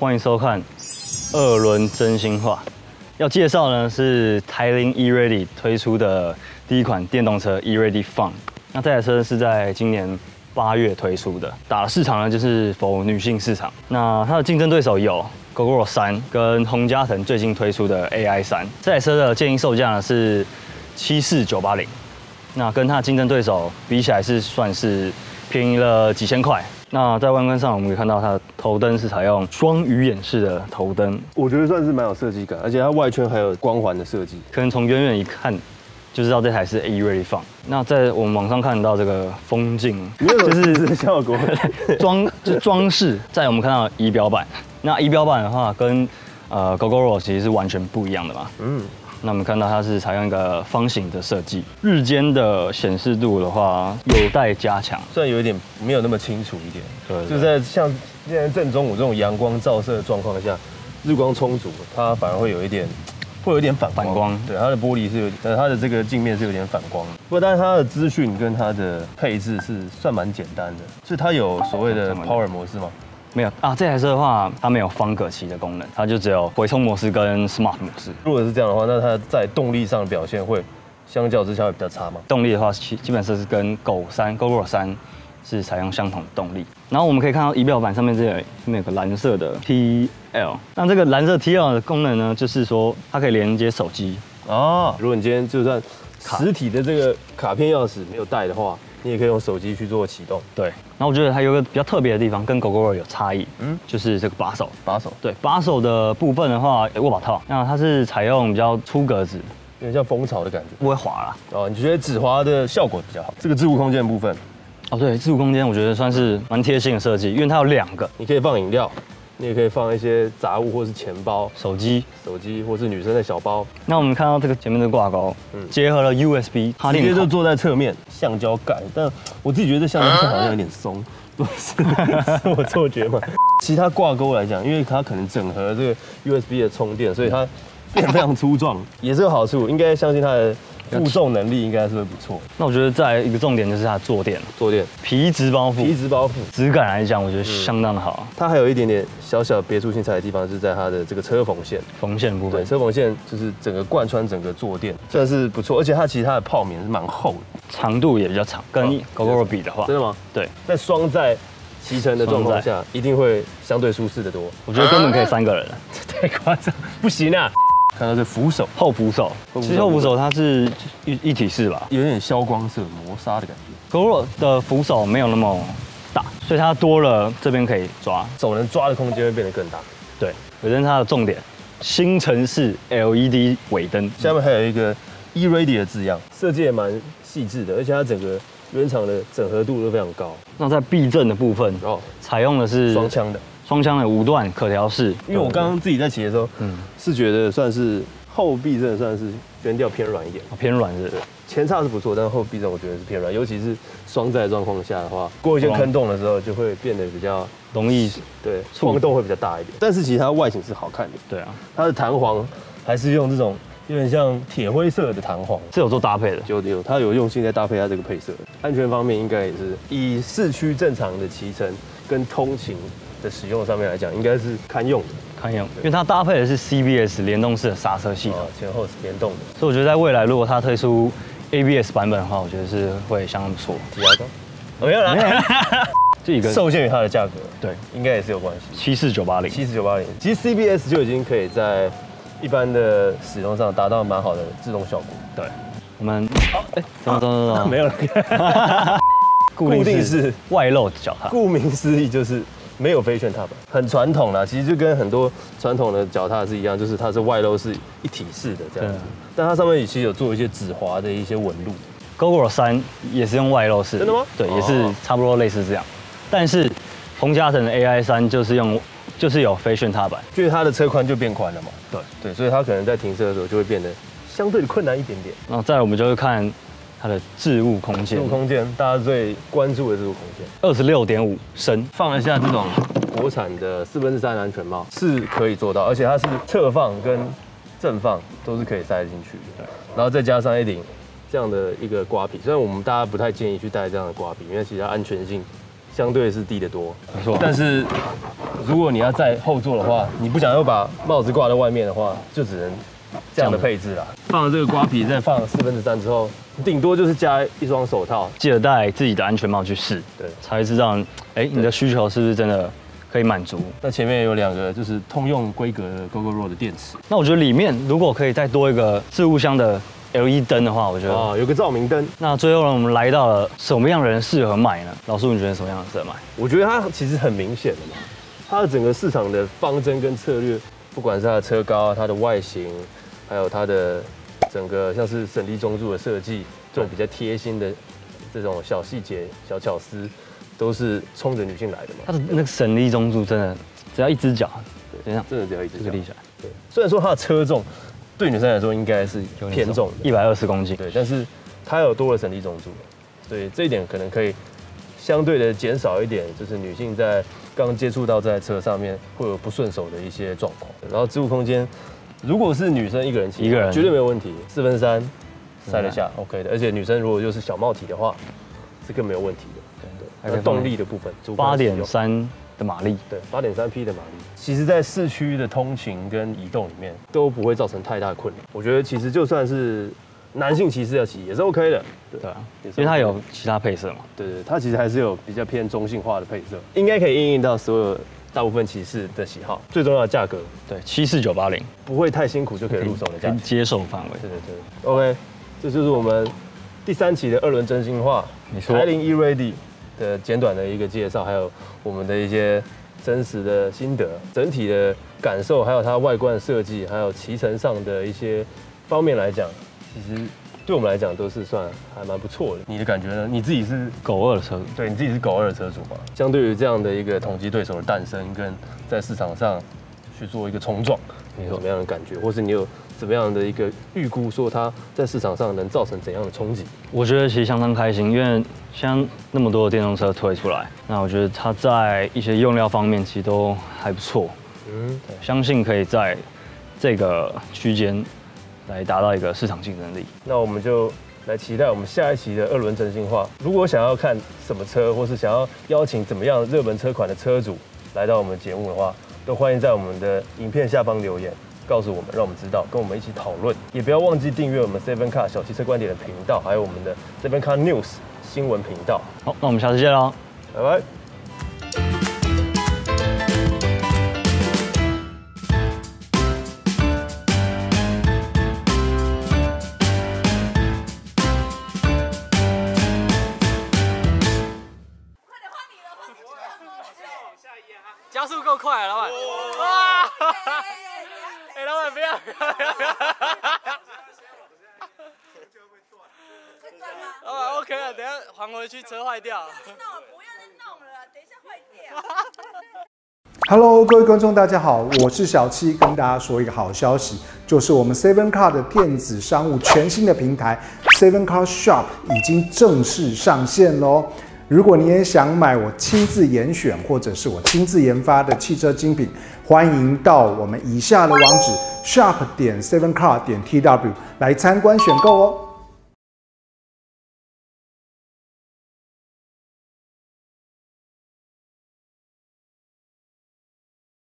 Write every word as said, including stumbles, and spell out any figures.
欢迎收看二轮真心话。要介绍呢是台铃 E-Ready 推出的第一款电动车 E-Ready Fun。那这台车是在今年八月推出的，打的市场呢就是否女性市场。那它的竞争对手有 Gogoro 三跟宏嘉腾最近推出的 A I 三。这台车的建议售价呢是七四九八零。那跟它的竞争对手比起来是算是便宜了几千块。那在外观上，我们可以看到它的头灯是采用双鱼眼式的头灯， 我觉得算是蛮有设计感，而且它外圈还有光环的设计， 可能从远远一看就知道这台是 E-Ready Fun。那在我们网上看到这个风镜， 就是效果装就装饰，在我们看到仪表板，那仪表板的话跟呃 Gogoro 其实是完全不一样的嘛，嗯。那我们看到它是采用一个方形的设计，日间的显示度的话有待加强， 虽然有一点没有那么清楚一点， 对， 就在像现在正中午这种阳光照射的状况下，日光充足，它反而会有一点，会有一点反光。反光，对，它的玻璃是有，呃，它的这个镜面是有点反光。不过，但是它的资讯跟它的配置是算蛮简单的，所以它有所谓的 Power 模式吗？ 没有啊，这台车的话，它没有方格旗的功能，它就只有回充模式跟 Smart 模式。 如果是这样的话，那它在动力上的表现会相较之下会比较差吗？ 动力的话，基基本上是跟 Go 三 Gogoro 三是采用相同的动力。然后我们可以看到仪表板上面这里这边有个蓝色的 T L， 那这个蓝色 T L 的功能呢，就是说它可以连接手机哦。如果你今天就算实体的这个卡片钥匙没有带的话，你也可以用手机去做启动。 对，然后我觉得它有一个比较特别的地方，跟 Gogoro 有差异，嗯，就是这个把手。 把手， 对，把手的部分的话，握把套，那它是采用比较粗格子， 有点像蜂巢的感觉， 不会滑啦。 哦，你觉得指滑的效果比较好？这个置物空间的部分， 哦，对，置物空间我觉得算是蛮贴心的设计，因为它有两个， 你可以放饮料。你也可以放一些杂物，或是钱包、 手机、 手机，或是女生的小包。 那我们看到这个前面的挂钩，嗯，结合了 U S B， 直接就坐在侧面，橡胶盖。但我自己觉得这橡胶盖好像有点松，不是，是我错觉嘛？其他挂钩来讲，因为它可能整合这个 U S B 的充电，所以它变得非常粗壮，也是有好处。应该相信它的负重能力应该是会不错。 那我觉得再一个重点就是它的坐垫， 坐垫皮质包覆， 皮质包覆质感来讲，我觉得相当的好。 它还有一点点小小别出心裁的地方，是在它的这个车缝线， 缝线部分。 对，车缝线就是整个贯穿整个坐垫，算是不错。而且它其实它的泡棉是蛮厚的， 长度也比较长，跟 Gogoro 比的话， 真的吗？ 对， 在双载骑乘的状况下，一定会相对舒适的多。 我觉得根本可以三个人了， 太夸张，不行啊！看到这扶手， 后扶手，其实后扶手它是一一体式吧， 有点消光色磨砂的感觉。 Gogoro 的扶手没有那么大，所以它多了这边可以抓， 手能抓的空间会变得更大。 对，可是它的重点，新城市 L E D 尾灯， 下面还有一个 E-Ready 的字样，设计也蛮细致的，而且它整个原厂的整合度都非常高。 那在避震的部分，哦，采用的是双枪的。 双枪的五段可调式， 因为我刚刚自己在骑的时候，嗯，是觉得算是后避震算是悬吊偏软一点， 偏软是， 对，前叉是不错，但是后避震我觉得是偏软，尤其是双载状况下的话，过一些坑洞的时候就会变得比较容易， 对，晃动会比较大一点。但是其实它外形是好看的， 对啊， 它的弹簧还是用这种有点像铁灰色的弹簧， 是有做搭配的， 有有，它有用心在搭配它这个配色。安全方面应该也是以市区正常的骑乘跟通勤的使用上面来讲，应该是堪用的， 堪用，因为它搭配的是 C B S 联动式的刹车系统， 前后是联动的， 所以我觉得在未来如果它推出 A B S 版本的话，我觉得是会相当不错。 挤牙膏？没有啦，这一个受限于它的价格， 对， 应该也是有关系。 七四九八零， 七四九八零，其实 C B S 就已经可以在一般的使用上达到蛮好的制动效果。 对，我们哎，等等等等， 没有了。固定式外露脚踏， 顾名思义就是没有飞旋踏板，很传统啦。其实就跟很多传统的脚踏是一样，就是它是外露是一体式的这样子，但它上面其实有做一些指滑的一些纹路。 Gogoro 三也是用外露式， 真的吗？ 对，也是差不多类似这样。但是宏嘉腾的 A I 三就是用就是有飞旋踏板， 就是它的车宽就变宽了嘛。 对对，所以它可能在停车的时候就会变得相对的困难一点点。 然后再来我们就会看它的置物空间， 置物空间大家最关注的置物空间， 二十六点五升， 放一下这种国产的四分之三安全帽是可以做到，而且它是侧放跟正放都是可以塞进去的。然后再加上一顶这样的一个刮皮，虽然我们大家不太建议去戴这样的刮皮，因为其实它安全性相对是低得多。 没错。 但是如果你要在后座的话，你不想要把帽子挂在外面的话，就只能这样的配置啦。放了这个刮皮，再放四分之三之后，顶多就是加一双手套。 记得戴自己的安全帽去试，对，才会知道，哎，你的需求是不是真的可以满足。 那前面有两个就是通用规格的 Gogoro 的电池。 那我觉得里面如果可以再多一个置物箱的 L E D 灯的话，我觉得啊，有个照明灯。 那最后呢，我们来到了什么样的人适合买呢？老叔，你觉得什么样的适合买？ 我觉得它其实很明显的嘛，它的整个市场的方针跟策略，不管是它的车高、它的外形，还有它的整个像是省力中柱的设计，这种比较贴心的这种小细节、小巧思，都是冲着女性来的嘛。 它的那个省力中柱真的只要一只脚， 对，真的只要一只脚立起来。 对，虽然说它的车重对女生来说应该是偏重的， 一百二十公斤， 对，但是它有多了省力中柱，所以这一点可能可以相对的减少一点，就是女性在刚接触到在车上面会有不顺手的一些状况。然后置物空间，如果是女生一个人骑， 一个人绝对没有问题，四分三塞得下 ，OK 的。而且女生如果又是小帽体的话，是更没有问题的。对，那动力的部分， 八点三的马力， 对，八点三匹的马力，其实在市区的通勤跟移动里面都不会造成太大的困扰。我觉得其实就算是男性骑士要骑也是 OK 的， 对啊，因为它有其他配色嘛。 对对，它其实还是有比较偏中性化的配色，应该可以因应到所有大部分骑士的喜好。最重要的价格， 对，七四九八零， 不会太辛苦就可以入手的价格， 接受范围。 对对对 ，OK， 这就是我们第三期的二轮真心话， 没错， 台铃 E-Ready 的简短的一个介绍，还有我们的一些真实的心得，整体的感受，还有它外观设计，还有骑乘上的一些方面来讲，其实对我们来讲都是算还蛮不错的。你的感觉呢？你自己是狗二的车主， 对你自己是狗二的车主嘛？相对于这样的一个同级对手的诞生，跟在市场上去做一个冲撞，你有什么样的感觉，或是你有怎么样的一个预估，说它在市场上能造成怎样的冲击？ 我觉得其实相当开心，因为像那么多的电动车推出来，那我觉得它在一些用料方面其实都还不错。嗯，对，相信可以在这个区间来达到一个市场竞争力。 那我们就来期待我们下一期的二轮真心话。如果想要看什么车，或是想要邀请怎么样热门车款的车主来到我们节目的话，都欢迎在我们的影片下方留言，告诉我们，让我们知道，跟我们一起讨论。也不要忘记订阅我们 Seven Car 小汽车观点的频道，还有我们的 Seven Car News 新闻频道。 好，那我们下次见喽， 拜拜。 加速够快啊，老板！哇！哎，老板不要！不要不要不要！老板 OK 了，等下还回去车坏掉。 那我不要再弄了，等一下坏掉。 Hello， 各位观众，大家好，我是小七，跟大家说一个好消息，就是我们 Seven Car 的电子商务全新的平台 Seven Car Shop 已经正式上线喽。如果你也想买我亲自严选或者是我亲自研发的汽车精品，欢迎到我们以下的网址 shop 点 seven car 点 tw 来参观选购哦。